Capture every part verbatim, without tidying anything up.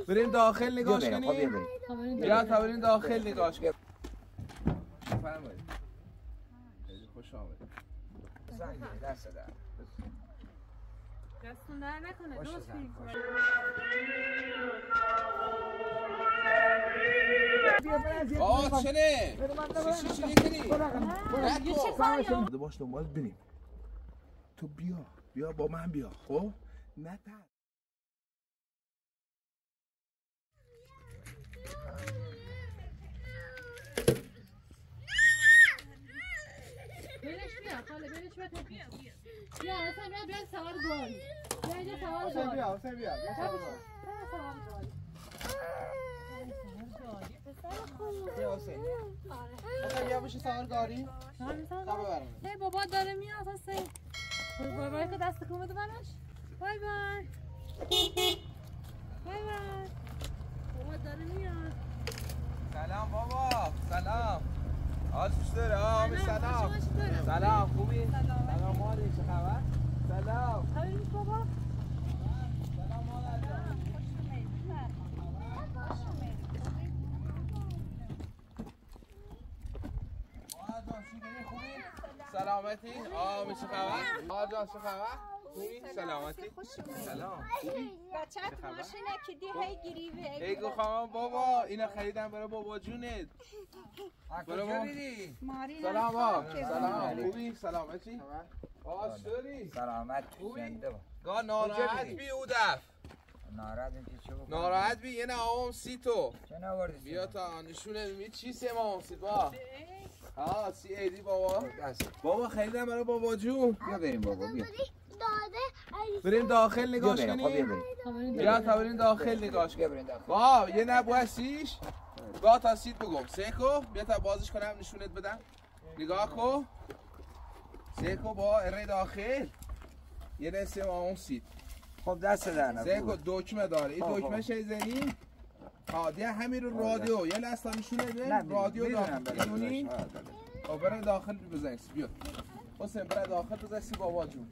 بریم داخل نگاش کنیم. بیا تا بریم داخل نگاش کنیم. بفرمایید. خیلی خوش آمدید. زنگه دست در. دستون در نکنه دوست کنید. آه چنه؟ چی چی کنی؟ یه چه کاری؟ باش دنبال بریم. تو بیا بیا با من بیا خب؟ نه تا برش بیا خاله برش بیا تو بیا بیا بیا حسین بیا بیا سوار گاری بیا اینجا سوار گاری حسین بیا حسین بیا بیا سوار گاری بیا حسین حسین بیا بشی سوار گاری تا ببرم ای بابا داره میاد حسین بای بای که دست کن بده منش بای بای بای بای بابا داره میاد سلام بابا سلام حال چطوره آمی سلام سلام خوبی؟ سلام مالی چه خبر؟ سلام خبری نیست بابا؟ سلام مادر جان مادر جان چی کنی خوبی؟ سلامتی؟ آمی چه خبر؟ مادر جان چه خبر؟ خوبی؟ سلامتی؟ سلام بچه‌ت ماشینه که دی هی گریبه ای گو خواهم بابا اینا خریدم برای بابا جونت برای بابا سلام بابا سلام خوبی؟ سلامتی؟ آه چطوری؟ سلامت خوبی؟ گاه ناراحت بی او دف ناراحت اینکه چه بکنم ناراحت بی یه نه آم سی تو چه نوردی بیا تا نشونه می چی سه ما آم سی با ها سی ایدی بابا بابا خریدم برای بابا جون بیا بریم بابا بیا بریم داخل نگاش کنیم بیا تا بریم داخل نگاش کنیم با یه نبو هستیش با تا سید بگم سیکو بیا تا بازش کنم نشونت بدم نگاه کو سیکو با اره داخل یه نسیم اون سید خب دست در نکن سیکو دکمه داره این دکمه شیزنی ها دیگه همین رو رادیو یه لستا نشونه ده رادیو داخل بدونی خب برای داخل بزنیش بیا حسین برای داخل بزنیش بابا جون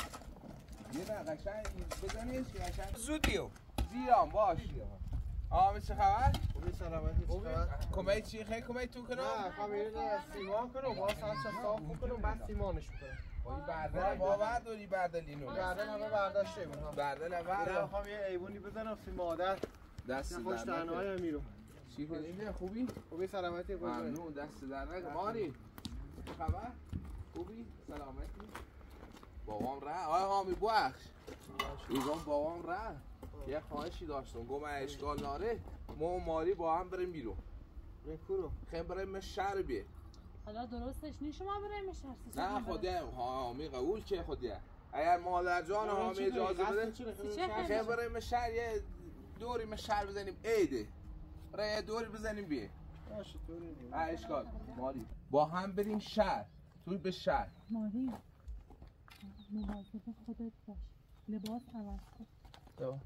یه نه قشنگ بزنیش قشنگ زودیو زیرام باش آمی چه خبر؟ خوبی سلامتی چه خبر؟ کمی چی خیلی کمی تو کنم؟ نه خواهیم سیمان کنم با ساعت صاف کنم بعد سیمانش کنم این بردل با برداری بردل اینو بردل همه برداشته بود بردل هم بردل میخوام یه ایوونی بزنم فی مادر دست خوش تنهای میرو چی کنیم خوبی؟ خوبی سلامتی ممنون دست در نگه ماری خبر؟ خوبی؟ سلامتی؟ بابام ره آی هامی بخش ایگام بابام ره یه خواهشی داشتم گم اشکال ناره ما و ماری با هم بریم بیرون بکورو خیلی بریم شهر بیه حالا درستش نیست شما بریم شهر نه خودم هامی قبول که خودم اگر مادر جان هامی اجازه بده خیلی بریم شهر یه دوری ما شهر بزنیم عیده برای یه دوری بزنیم بیه باشه طوری نیم اشکال ماری با هم بریم شهر توی به شهر ماری مواظب خودت باش لباس عوض کن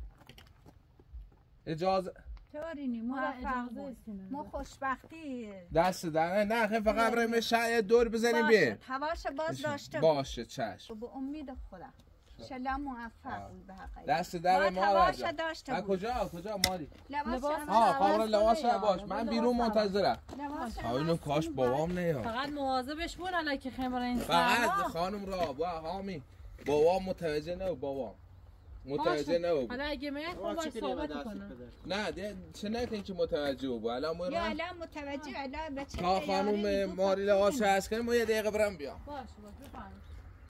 اجازه طوری موفق بود ما خوشبختی دست در نه خیلی فقط بریم شهر دور بزنیم بیه هواش باز داشته باشه چشم به امید خدا انشالله موفق بود به حقیقت دست در ما هواش داشته بود کجا کجا ماری لباس ها خبر لباس باش من بیرون منتظرم لباس ها اینو کاش بابام نیاد فقط مواظبش بون الان که خمر این فقط خانم را با هامی بابام متوجه نه بابام متوجه نه بود حالا اگه من خب باید صحبت کنم نه دیگه چه نکنی که متوجه بود الان ما یا الان متوجه الان به چه تا خانم ماری لباس هست کنیم ما یه دقیقه برم بیام باشه باشه بفرمایید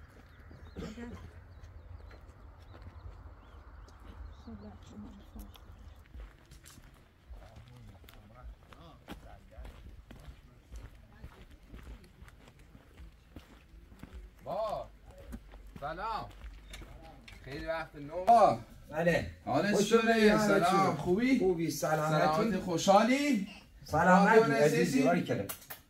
با سلام خیلی وقت نو بله حالت چطوره؟ سلام خوبی؟ خوبی سلامتی خوشحالی؟ سلامتی عزیزی باری کله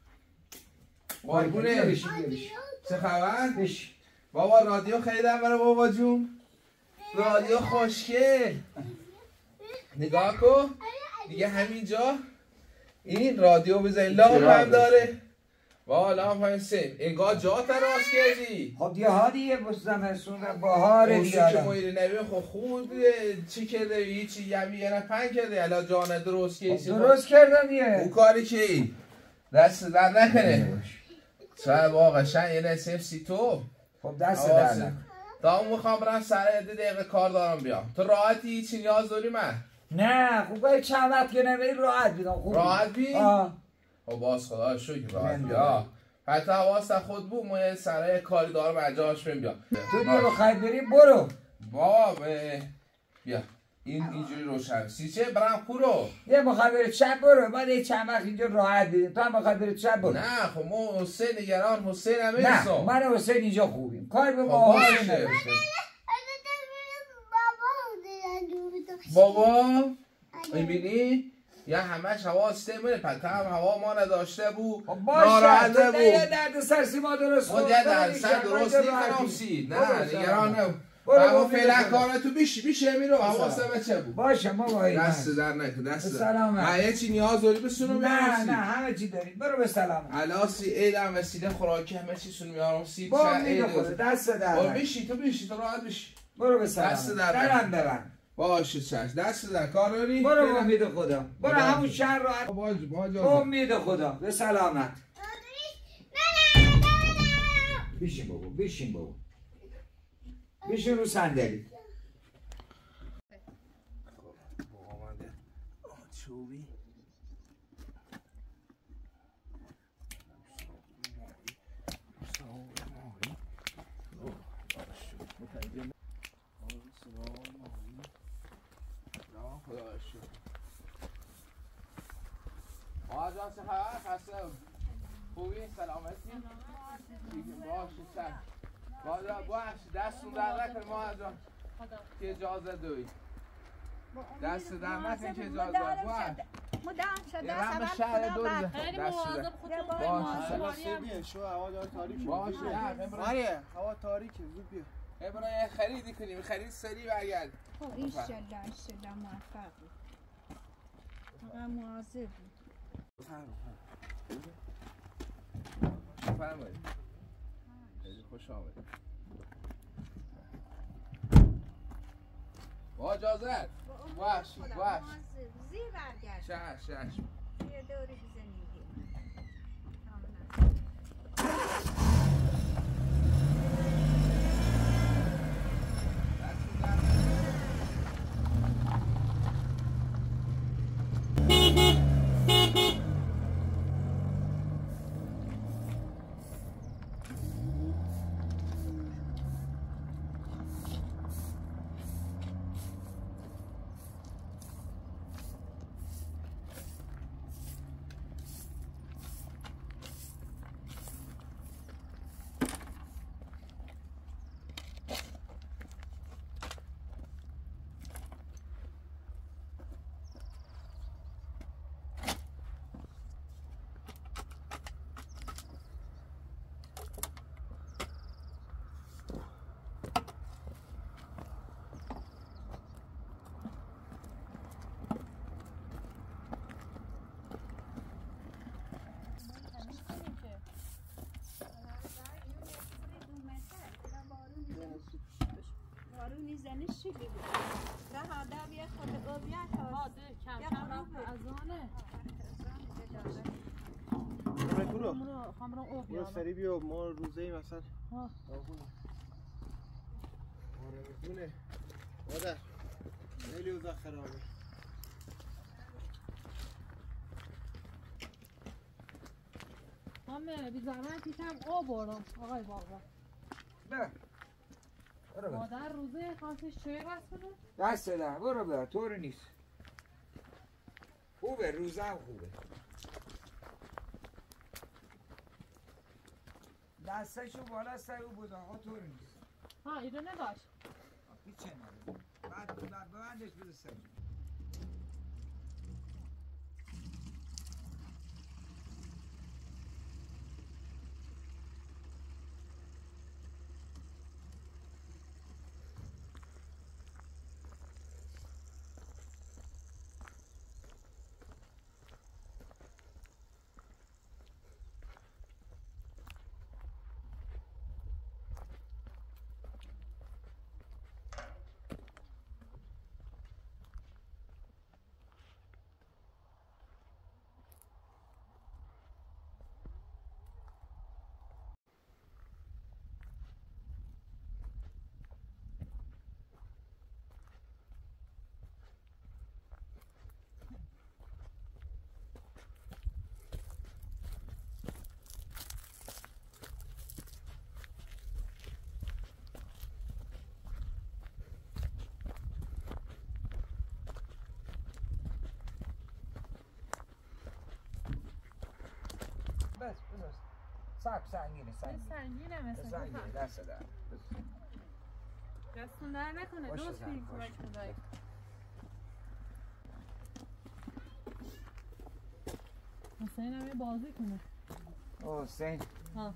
قربونه چه خبر؟ بابا رادیو خریدم برای بابا جون رادیو خوشگل نگاه کن دیگه همینجا این رادیو بزنی لام هم داره بالا هم حسین اینگاه جا تراس کردی خب دیگه ها دیگه زمستون بهاره اون دیگه که مویره نبیم خب خوب چی کرده هیچی یمی یه نپن کرده الان جانه درست کردی درست کردم دیگه اون کاری که دست در نکنه شاید واقعا شن یه نسیم سی تو خب دست در نکنه تا اون میخوام برم سر عده دقیقه کار دارم بیام تو راحتی هیچی نیاز داری من نه خوب باید چند وقت که نمیری راحت بیدم خوب راحت بی؟ آه خب باز خدا شکر راحت بیا حتی حواست خود بود ما یه سره کاری دارم انجامش بریم بیا تو دیگه بخوای بری برو بابا بیا این اینجوری روشن سیچه برم خورو یه بخوای بری چپ برو بعد یه چند وقت اینجا راحت بیدیم تو هم بخوای بری چپ برو نه خب ما حسین نگران حسین هم نه من حسین اینجا خوبیم کار به ما حسین نداشته بابا میبینی؟ یا همش هوا استیمونه پس هم هوا ما نداشته بود ناراحت بود یه درد سر سیما درست بود یه درد سر درست نیکنم سی نه نگران نبود بابا فعلا کاره تو بیش بیشه میرو حواسم چه بود باشه ما باید دست در نکن دست در سلامت همه چی نیاز داری بسونو میارم نه نه همه چی داریم برو به سلامت علاسی عیدم وسیله خوراکی همه چی سونو میارم سی با میده خود دست در نکن بیشی تو بیشی تو راحت بیشی برو به سلامت دست در درم ببند باشه چش دست در کار داری برو امید خدا برو همون شهر راحت باج باج امید خدا به سلامت بشین بابا بشین بابا بشین رو صندلی چوبی آجان چه خبر؟ خسته خوبی؟ سلامتی؟ باشه چند باشه باشه دستون در نکن ما آجان که اجازه دوی دست در نکن که اجازه باشه مدام شده رم شهر دور دست در باشه بیه شو هوا داره تاریکی باشه ماریه هوا تاریکی زود بیا ابراهیم خریدی کنیم خرید سری برگرد خب ایشالله ایشالله موفق فقط مواظب فرمایید خیلی خوش آمدید با اجازت باش باش زیر برگرد شش شش یه دوری بزنید میزنه چی بگو نه آدم یه خود آبیت آده کم کم رفت ازانه برو برو خمرم او بیا برو سری بیا ما روزه ای مثلا ها آخونه آره بخونه مادر خیلی اوضاع خرابه همه بی زحمت یکم آب بردم آقای بابا نه مادر روزه خواستش چه بس کنه؟ دست ده برو بر طور نیست خوبه روزه هم خوبه دستشو بالا سر او بود آقا طور نیست ها اینو نداشت هیچه نداره بعد ببندش بده سر بس بس سب سنگینه سنگینه سنگینه مثل سنگینه دست در دستون در نکنه دوست بیم کمک کنه حسین هم یه بازی کنه حسین ها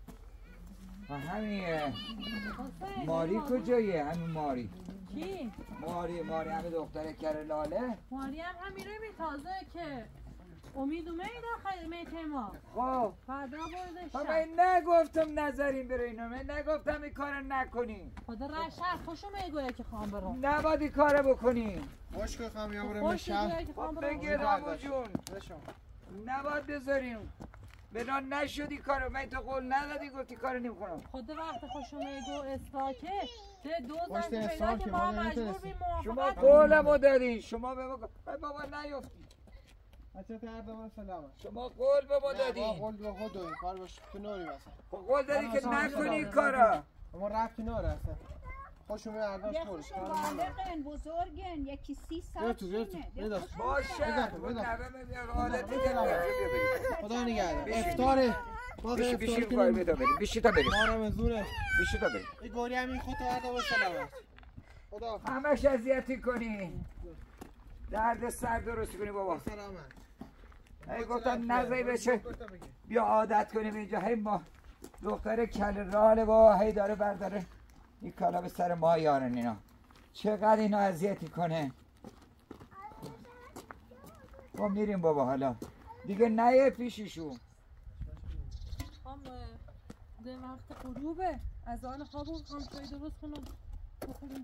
همین ماری کجایه همین ماری کی؟ ماری ماری همین دختره کره لاله ماری هم همیره بی تازه که امید اومید آخر میته ما خب فردا بردش من نگفتم نظرین بره اینو من نگفتم این کار نکنین خدا رای شهر خوشو میگویه که خواهم برم نباید این کار بکنین خوش که خواهم یا برم خوش شهر میگویه که خواهم برم بگیر رامو جون نباید بذاریم بنا نشدی کارو من تو قول ندادی گفتی کارو نمیکنم خدا وقت خوشو میگو استاکه ده دو خوش زن پیدا استاکه، که ما ما مجبور نمیتونستیم. بیم شما موافقت قولمو دادی شما به ما گفت بابا نیفتی بچه تا هر دمان سلامه شما قول به ما ما دادی قول به خود دویم کار باش تو نوری مثلا خب قول دادی که سلام، نکنی سلام. این کارا اما رفتی نوره اصلا خوش اومد ارداش خورش یکیشون بالغن بزرگن یکی سی بیا سال تو بیا تو بیا دست. باشه بذار، بذار. نوه بیار حالت دیگه خدا نگهدار افطاره باقی بیشی افطار بیشی کنیم بیشی تا بریم بیشی تا بریم ما رمزونه بیشی تا بریم این گوری همین خود تا هر دمان سلامت خدا همش اذیتی کنی درد سر درست کنی بابا سلامت ای گفتم نزایی بچه بیا عادت کنیم اینجا هی ما دختر کل راله با هی داره برداره این کالا به سر ما یارن اینا چقدر اینا اذیتی کنه ما میریم بابا حالا دیگه نیه پیشیشون هم ده وقت غروبه از آن خوابو هم توی درست کنم بخوریم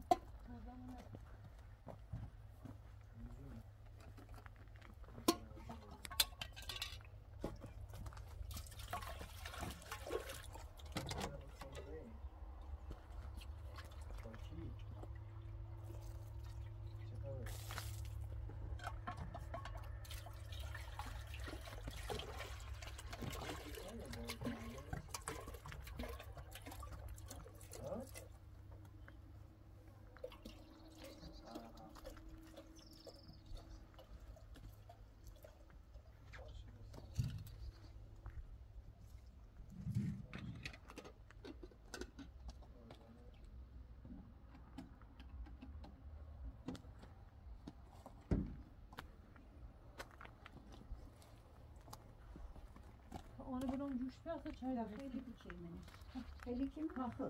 آنه برام جوش بیاسته چای داره خیلی بچه منش خیلی که من خود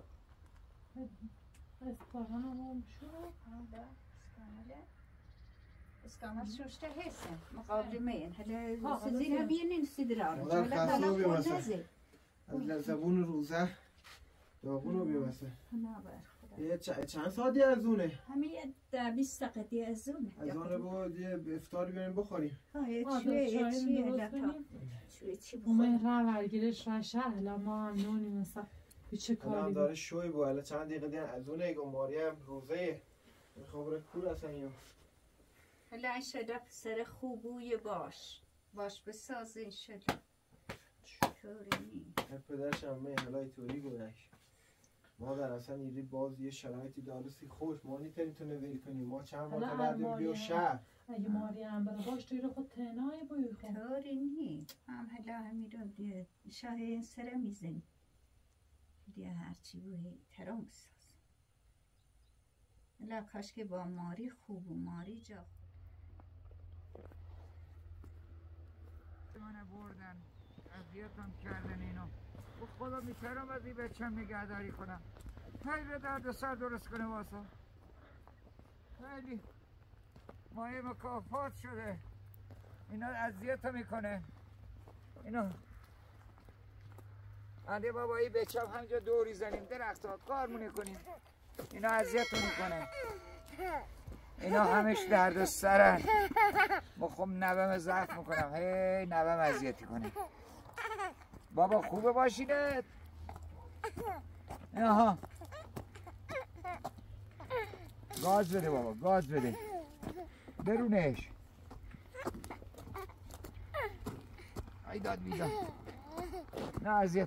اسپاران هم شو هذا اسكامله اسكامل شوشته هسه مقابل مين هلا سزينها بين نستدرار مادر خسته و بیمسه از زبون روزه داغون و بیمسه یه چند ساعتی از اونه؟ همین ده بیست دقیقه از اونه از اونه بود یه افطاری بریم بخوریم ها یه چیه یه چیه لطا چیه چی اومه بخوریم را ورگیرش را شهر ما هم نونی مثلا چه الان کاری داره شوی بود الان چند دقیقه دیگه از اونه اگه ماری هم روزه میخوام بره کور اصلا اینو هلا انشالله پسر خوبوی باش باش بساز انشالله چطوری نی پدرش هم می حالا ایتوری گونش ما در اصلا ایری باز یه شرایطی دارستی خوش ما نیتریم تو نویل کنیم ما چند حالا وقت بعدیم الماری بیو هم. شهر اگه ماری هم بره باش توی رو خود تنهای بایی خود طوری نی هم هلا همین رو دیگه شاه این سره میزنی دیگه هرچی بوی ترا بساز هلا کاش که با ماری خوب و ماری جا منو بردن اذیتم کردن اینو و خدا میترم از این بچم نگهداری کنم هی به درد سر درست کنه واسه خیلی مایه مکافات شده اینا اذیت میکنه اینو علی بابا این بچم همینجا دوری زنیم درخت ها کارمونه کنیم اینا اذیت میکنه اینا همش درد سرن مخم نوم زخم میکنم هی نوم اذیتی کنه بابا خوبه باشینت آها گاز بده بابا گاز بده برونش ای داد بیداد نه اذیت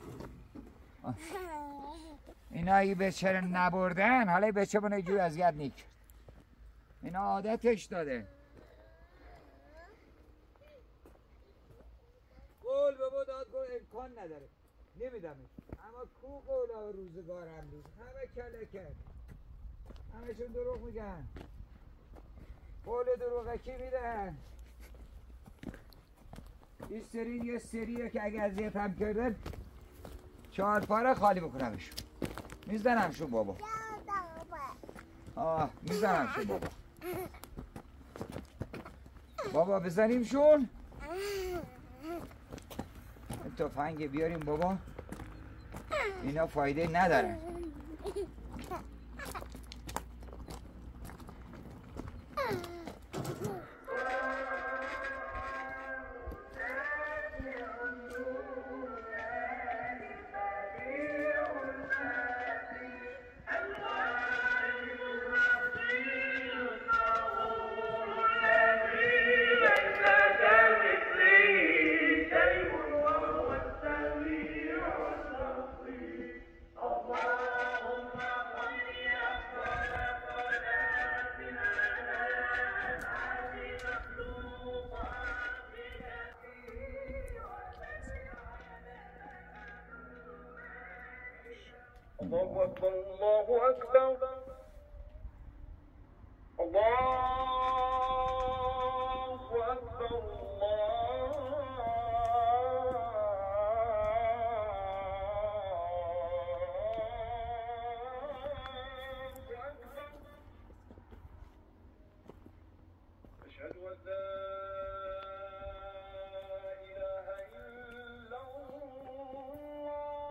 اینا اگه بچه نبردن حالا بچه بونه جوی اذیت نیک اینا عادتش داده قول به ما داد امکان نداره نمیدمش. اما کو قولا و روزگار امروز همه کلکه، همه‌شون دروغ میگن. قول دروغکی میدن. این سری یه سریه که اگه اذیت هم کردن چهار پاره خالی بکنمشون، میزنمشون بابا. آه میزنمشون بابا. بابا بزنیمشون. تفنگ بیاریم بابا، اینا فایده نداره. الله أكبر الله أكبر الله أكبر الله أكبر. أشهد أن لا إله إلا الله.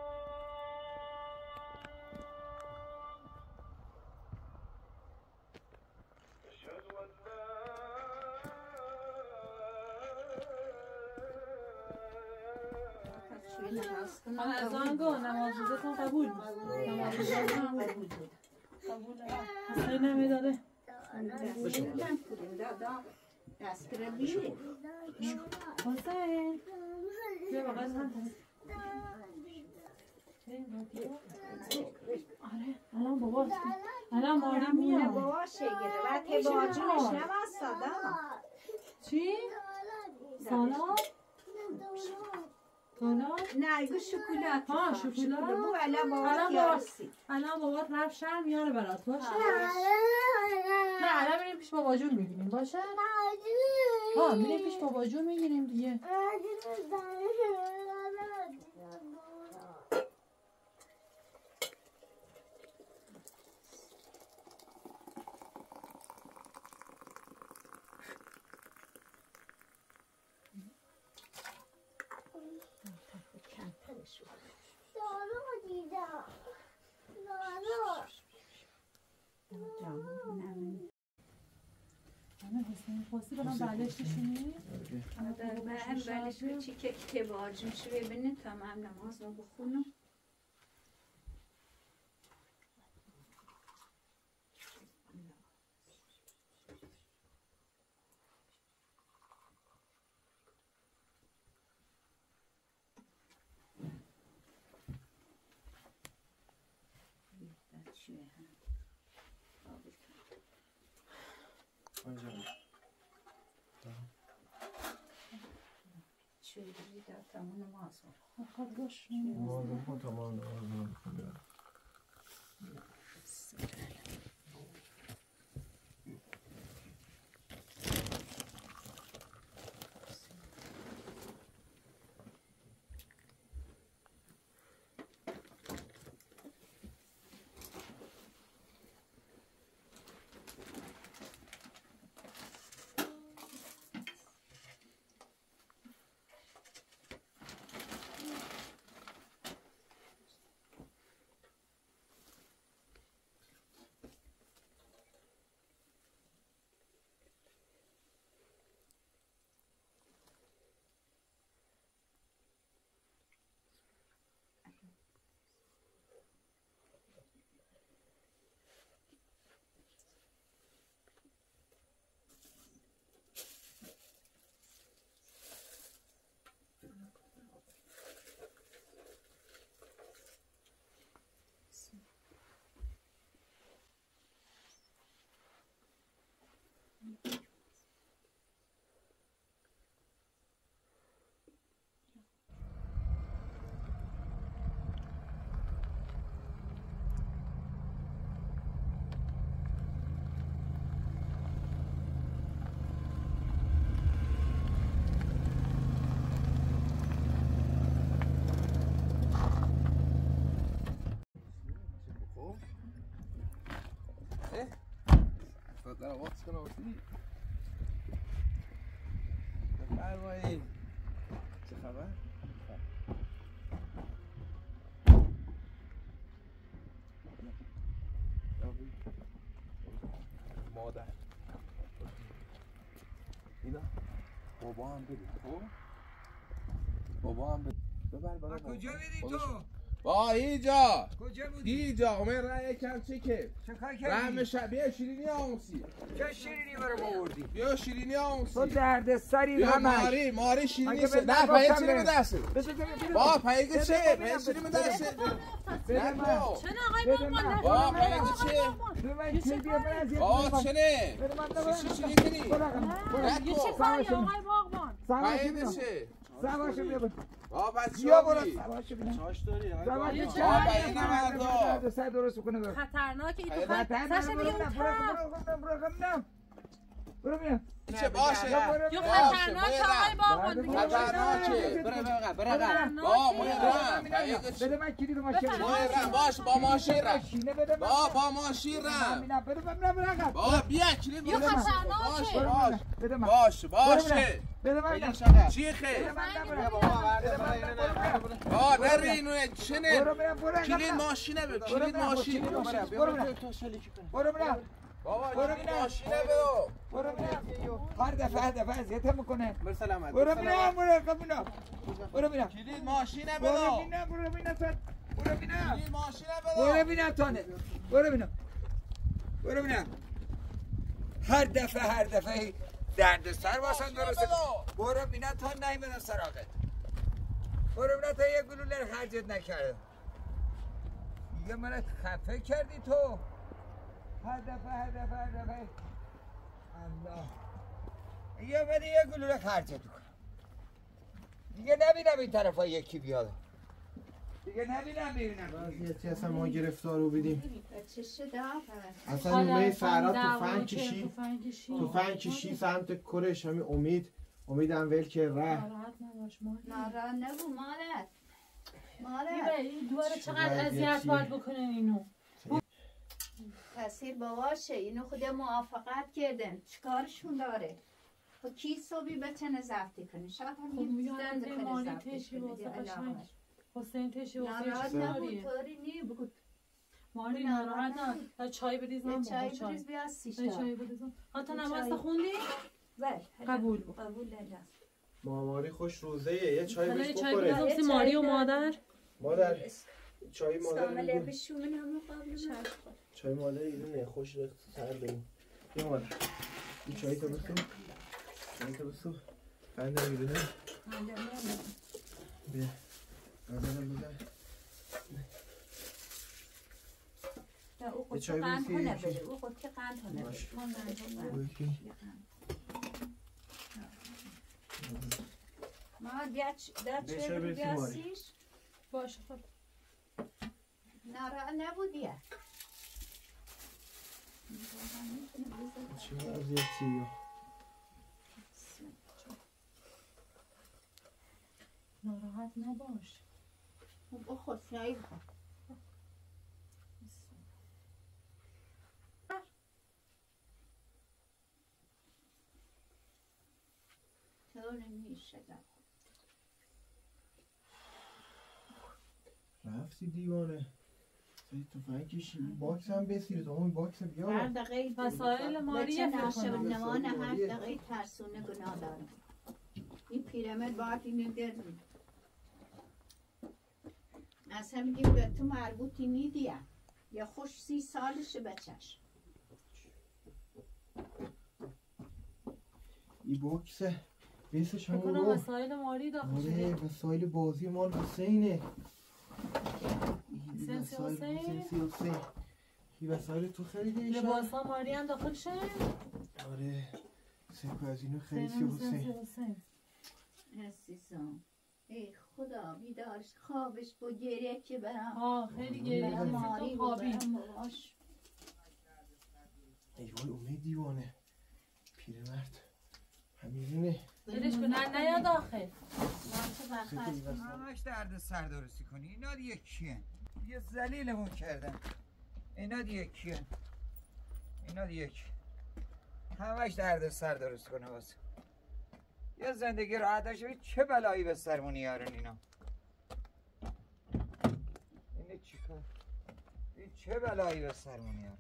أشهد أن لا از آنگاه نماز روزتون قبول بود. نماز روزتون قبول بود. قبول حسین نمیداده. نمیدم پولیم دادا دست کرده بیشه. حسین بیا بقید هم آره الان بابا الان ماری میاد. بابا شگره و تباجونش نماز دادا. چی؟ سالاد؟ سالاد؟ نه ایگو شکلات. ها شکلات؟ بو الان بابا الان بابا یارسی. الان بابا رفت شهر میاره برات باشه؟ نه الان میریم پیش بابا جون میگیریم باشه؟ ها میریم پیش بابا جون میگیریم دیگه. حسین خواستی برام بلش نشونی؟ در من بلش به چی که تباجون شو ببینید تا من نماز رو بخونم. چه در تمام نماز رو خب باش نماز بخون تمام نماز بخون. وقت کنه وقتی بفرمایید چه خبر؟ مادر اینا بابا هم بده خب بابا هم بده ببر بابا کجا میری تو؟ با اینجا کجا بودی؟ اینجا اومد رای کم چه که چه کار کردی؟ رحم شب بیا شیرینی آموسی چه شیرینی برام آوردی؟ بیا شیرینی آموسی تو درد سری بیا همش ماری ماری شیرینی اگه سه به نه من پایه گفتم چیلی بره. به دسته با پایه چه؟ پایه چیلی به دسته نکو چنه آقای باقمان با پایه چه؟ به من چه بیا برم از با چنه؟ بده من دارم. چی چی کنی؟ یه چه کاری آقای باقمان پایه چه؟ سواشو بیا برم با پس بیا برم شابی سواشو بیا چاش داری سواشو با بیا پایه نمردا درد سر درست کنه برم خطرناکه این تو خیلی خط خطر سرش برو بیا اون برو طرف برو برو برو برو بیا چه باشه یا خطرناکه آقای باقمان دیگه خطرناکه برو بقى برو بقى با مهرم پایه بده من کلید ماشین مهرم باش با ماشین رم ماشینه بده من با با ماشین رم ببینم بده من برم با بیا کلید یا باش خطرناکه باش بده من باش باشه بده من چی خیر برو با نری اینو چنه برم برو کلید ماشینه به کلید ماشین برو برم برو برم بابا برو کلید بینم. ماشینه بدو برو برم هر دفعه هر دفعه اذیت میکنه بر سلامت برو برم برو قبونا برو برم کلید ماشینه برو بدو بینم برو بینم تو برو بینم کلید ماشینه برو بدو بینم تانه برو بینم برو بینم هر دفعه هر دفعه درد سر واسن درسته برو بینم تا نیمدن سراغت برو بینم تا یه گلوله رو خرجت نکردم دیگه من خفه کردی تو هر دفعه هر دفعه هر دفعه الله یه بده یه گلوله خرجت کنم دیگه نبینم این طرف ها یکی بیاد دیگه نبینم ببینم وضعیتی اصلا ما گرفتار رو بدیم چه شده اصلا اون سهرا توفنگ کشید توفنگ کشید سمت کرش همین امید امید هم ول که ره نارا نبو مالت مالت این دوباره چقدر اذیت باید بکنن اینو تاثیر باباشه اینو خود موافقت کردن چیکارشون داره خب کی صبحی بتونه زفتی کنه شاید هم خب یه میگم زن که بتونه ماری زفتی تشی کنه واسه دیگه قشنگ علاقه‌اش. حسین تشی واسه ناراحت چه نبود کاریه طوری نی بگو ماری ناراحت نه چای بریزم یه با چای چای بریز بیا سیش چای دار بریزم حتی یه نماز چای. خوندی بله قبول بود. قبول الله ماماری خوش روزه یه چای حالا بهش چای بخوره بریزم واسه ماری و مادر مادر چای مادر کامل میگه بشون همون قبل چای مادر ایدونه خوش رخت سر داریم یه مادر این چای تو بسو چای تو بسو قنده میدونه بیا قنده بزن او یه خود چای که قند بریزی، کنه یکی. بده او خود که قند کنه بده باشه. من قند کنم. یکی. ما بیا چ- بیا بیا چه چای بری بریزی بیا ماری. سیش باشه خب ناراحت نبودیه چی وضعیتی ناراحت نباش او خود سیایی بخور طور میشه رفتی دیوانه سری تو فنگ کشی باکس هم بسیری تو همون باکس هر بیار دقیقه وسایل ماریه بچه فکر ناشم کنم نمان هر ماریه. دقیقه ترسونه گناه دارم این پیرمرد باید اینو گرد اصلا میگیم به تو مربوطی نیدیه یا خوش سی سالشه بچهش این باکس بیسش فکر همون کنم رو وسایل ماری داخل آره شده وسایل بازی مال حسینه این سنسی وسایل حسین؟ سنسی حسین این وسایل تو خریدیش لباس ها ماری هم داخل شده آره سکو از اینو خریدی سنسی حسین حسین عزیزم ای خدا بیدارش خوابش با گریه که برم آه خیلی گریه برم کسی ماری تو و خوابی برم باباش ای وای امید دیوانه پیرمرد همیزونه دلش کن نه نیا داخل همش درد سر درستی کنی اینا دیگه کیه یه ذلیلمون کردن اینا دیگه کیه اینا دیگه کی همش درد سر درست کنه واسه یه زندگی راحت داشته چه بلایی به سرمون میارن اینا. این چیکار؟ این چه بلایی به سرمون میارن؟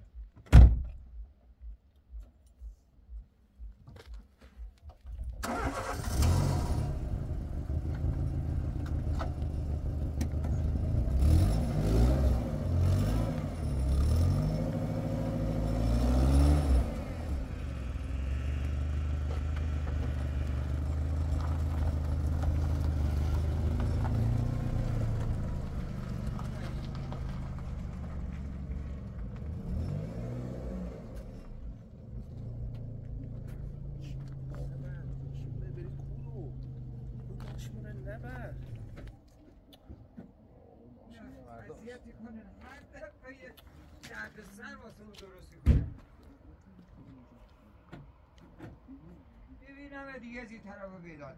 ببینم دیگه از این طرف رو بیداد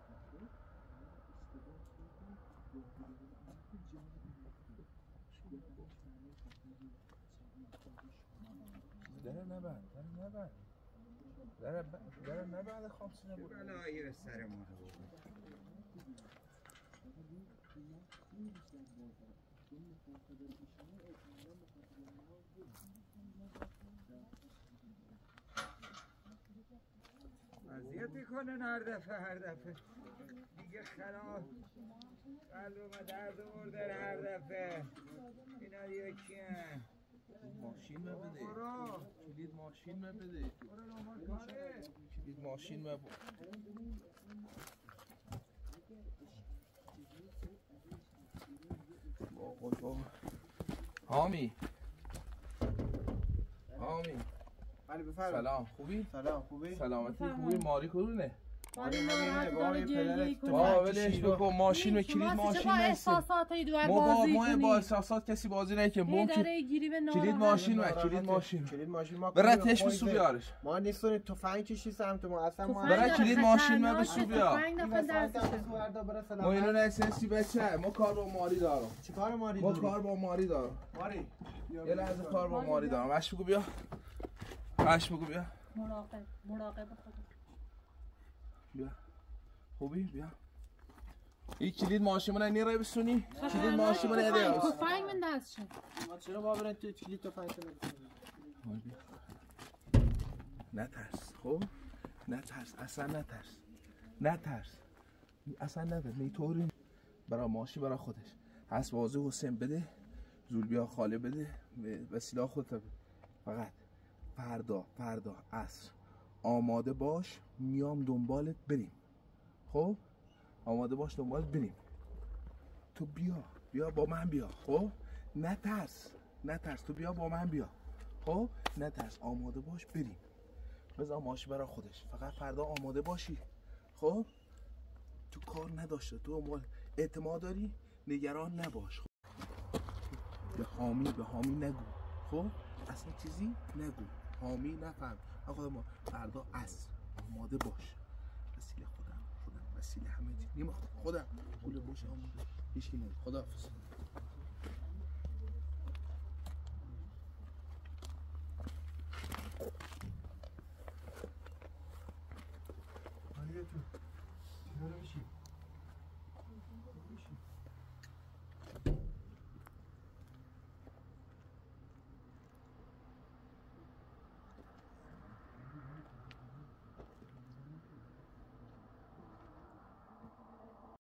داره نبر داره نبر داره داره نبر خامسینه بود بلایی به سرمون بود. اذیت میکنن هر دفعه هر دفعه دیگه خراب قلبم درد آوردن هر دفعه. اینا دیگه کیه؟ ماشین ما بده کلید ماشین ما بده کلید ماشین ما بده بابا بابا حامی حامی علی بفرمایید. سلام خوبی؟ سلام خوبی؟ سلامتی خوبی؟ ماری کدومه؟ ماری ناراحت داره گریه کنه. بابا ولش بکن ماشین و کلید ماشین با احساسات ای دور ما بازی ما کنی. با احساسات کسی بازی نکنه ای داره گیری به ناراحت کلید ماشین و کلید ماشین کلید ماشین ما برای تش بسو بیارش ما نیستونی تفنگ کشی سمت ما اصلا ما برای کلید ماشین ما بسو بیار ما اینو نسنسی بچه ما کار با ماری دارم چی کار ماری ما کار با ماری دارم ماری یه لحظه کار با ماری دارم اش بگو بیا اش بگو بیا مراقب مراقب خودت بیا خوبی بیا این کلید ماشین من نیره بسونی کلید ماشین من نیره بسونی تفنگ من دست شد ما چرا با برن تو کلید تفنگ نترس خب نترس اصلا نترس نترس اصلا نترس میطوری برای ماشی برای خودش هست بازه حسین بده زولبیا خاله بده وسیله خودت بده فقط فردا فردا عصر آماده باش میام دنبالت بریم خب آماده باش دنبالت بریم تو بیا بیا با من بیا خب نترس نترس تو بیا با من بیا خب نترس آماده باش بریم بذار ماشی برای خودش فقط فردا آماده باشی خب تو کار نداشته تو اموال اعتماد داری نگران نباش خب؟ به حامی به حامی نگو خب اصلا چیزی نگو حامی نفهم آقا ما فردا عصر آماده باش وسیله خودم خودم وسیله همه چی نیم خودم گوله باشه آماده هیچ کی نگو خداحافظ علی تو چطور میشی